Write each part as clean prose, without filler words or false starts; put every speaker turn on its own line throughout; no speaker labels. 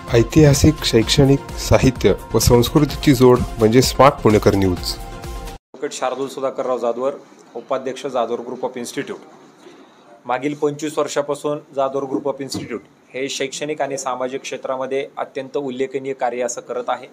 ऐतिहासिक, शैक्षणिक, साहित्य व संस्कृतीची जोड म्हणजे smart Punekar news.
Advocate Shardul Sudhakarrao Jadhavar, उपाध्यक्ष जाधवर ग्रुप ऑफ इन्स्टिट्यूट. मागील 25 वर्षापासून जाधवर ग्रुप ऑफ इन्स्टिट्यूट हे शैक्षणिक आणि सामाजिक क्षेत्रामध्ये अत्यंत उल्लेखनीय कार्य असं करत आहे.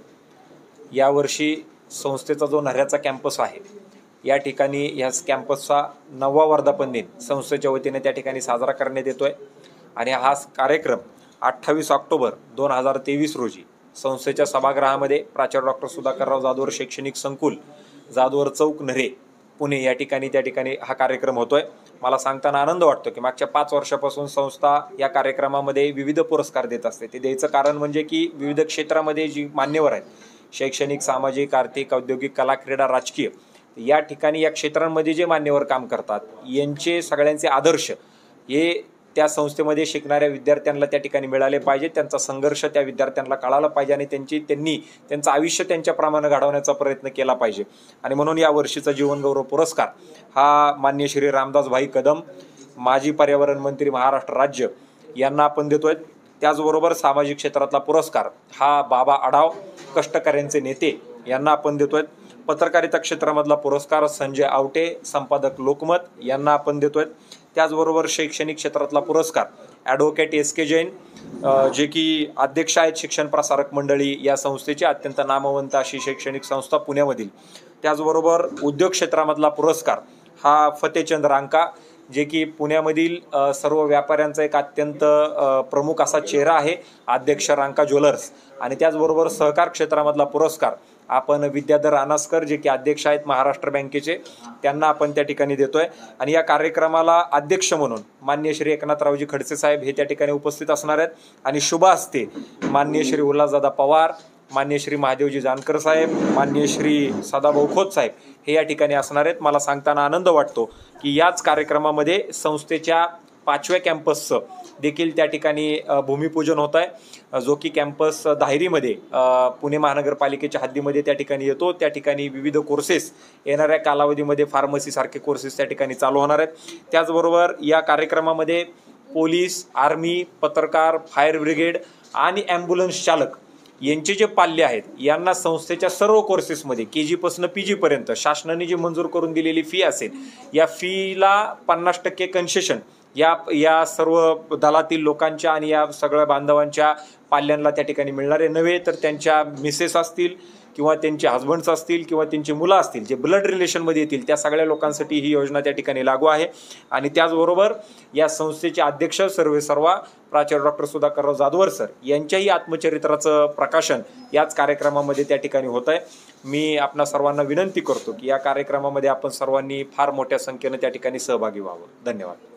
यावर्षी संस्थेचा जो नऱ्याचा कॅम्पस आहे या ठिकाणी ह्या कॅम्पसचा 9वा वर्धापन दिन संस्थेच्या वतीने त्या ठिकाणी साजरा करण्यात येतोय आणि हा कार्यक्रम 28 ऑक्टोबर 2023 रोजी संस्थेच्या सभागृहामध्ये प्राचार्य डॉक्टर सुधाकरराव जाधवर शैक्षणिक संकुल, जाधवर चौक, नरे, पुणे या ठिकाणी हा कार्यक्रम होतोय. मला सांगताना आनंद वाटतो की मागच्या 5 वर्षापासून संस्था या कार्यक्रमामध्ये विविध पुरस्कार देत असते. ते द्यायचं कारण म्हणजे की विविध क्षेत्रामध्ये जी मान्यवर आहेत, शैक्षणिक, सामाजिक, आर्थिक, औद्योगिक, कला, क्रीडा, राजकीय या ठिकाणी या क्षेत्रांमध्ये जे मान्यवर काम करतात यांचे सगळ्यांचे आदर्श हे त्या संस्थेमध्ये शिकणाऱ्या विद्यार्थ्यांना त्या ठिकाणी मिळाले पाहिजे. त्यांचा संघर्ष त्या विद्यार्थ्यांना कळाला पाहिजे आणि त्यांनी त्यांचं आयुष्य त्यांच्याप्रमाणे घडवण्याचा प्रयत्न केला पाहिजे. आणि म्हणून या वर्षीचा जीवनगौरव पुरस्कार हा माननीय श्री रामदास भाई कदम, माजी पर्यावरण मंत्री, महाराष्ट्र राज्य यांना आपण देतोय. त्याचबरोबर सामाजिक क्षेत्रातला पुरस्कार हा बाबा आढाव, कष्टकऱ्यांचे नेते यांना आपण देतोय. पत्रकारिता क्षेत्रामधला पुरस्कार संजय आवटे, संपादक लोकमत यांना आपण देतोय. त्याचबरोबर शैक्षणिक क्षेत्रातला पुरस्कार ॲडव्होकेट SK जैन, जे की अध्यक्ष आहेत शिक्षण प्रसारक मंडळी या संस्थेची, अत्यंत नामवंत अशी शैक्षणिक संस्था पुण्यामधील. त्याचबरोबर उद्योग क्षेत्रामधला पुरस्कार हा फतेचंद रांका, जे की पुण्यामधील सर्व व्यापाऱ्यांचा एक अत्यंत प्रमुख असा चेहरा आहे, अध्यक्ष रांका ज्वेलर्स. आणि त्याचबरोबर सहकार क्षेत्रामधला पुरस्कार आपण विद्याधर अनासकर, जे की अध्यक्ष आहेत महाराष्ट्र बँकेचे, त्यांना आपण त्या ठिकाणी देतोय. आणि या कार्यक्रमाला अध्यक्ष म्हणून माननीय श्री एकनाथरावजी खडसे साहेब हे त्या ठिकाणी उपस्थित असणार आहेत. आणि शुभ हस्ते माननीय श्री उल्हासदादा पवार, माननीय श्री महादेवजी जानकर साहेब, माननीय श्री सदाभाऊ खोत साहेब हे या ठिकाणी असणार आहेत. मला सांगताना आनंद वाटतो की याच कार्यक्रमामध्ये संस्थेच्या 5व्या कॅम्पसचं देखील त्या ठिकाणी भूमिपूजन होत आहे, जो की कॅम्पस दाहेरीमध्ये पुणे महानगरपालिकेच्या हद्दीमध्ये त्या ठिकाणी येतो. त्या ठिकाणी विविध कोर्सेस येणाऱ्या कालावधीमध्ये फार्मसीसारखे कोर्सेस त्या ठिकाणी चालू होणार आहेत. त्याचबरोबर या कार्यक्रमामध्ये पोलीस, आर्मी, पत्रकार, फायर ब्रिगेड आणि ॲम्ब्युलन्स चालक यांचे जे पाल्य आहेत यांना संस्थेच्या सर्व कोर्सेसमध्ये KG पासून PG पर्यंत शासनाने जी मंजूर करून दिलेली फी असेल या फीला 50% कन्सेशन या सर्व दलातील लोकांच्या आणि या सगळ्या बांधवांच्या पाल्यांना त्या ठिकाणी मिळणारे नव्हे, तर त्यांच्या मिसेस असतील किंवा त्यांचे हस्बंड्स असतील किंवा त्यांची मुलं असतील जे ब्लड रिलेशनमध्ये येतील त्या सगळ्या लोकांसाठी ही योजना त्या ठिकाणी लागू आहे. आणि त्याचबरोबर या संस्थेचे अध्यक्ष सर्वेसर्वा प्राचार्य डॉक्टर सुधाकरराव जाधवर सर यांच्याही आत्मचरित्राचं प्रकाशन याच कार्यक्रमामध्ये त्या ठिकाणी होत आहे. मी आपणा सर्वांना विनंती करतो की या कार्यक्रमामध्ये आपण सर्वांनी फार मोठ्या संख्येनं त्या ठिकाणी सहभागी व्हावं. धन्यवाद.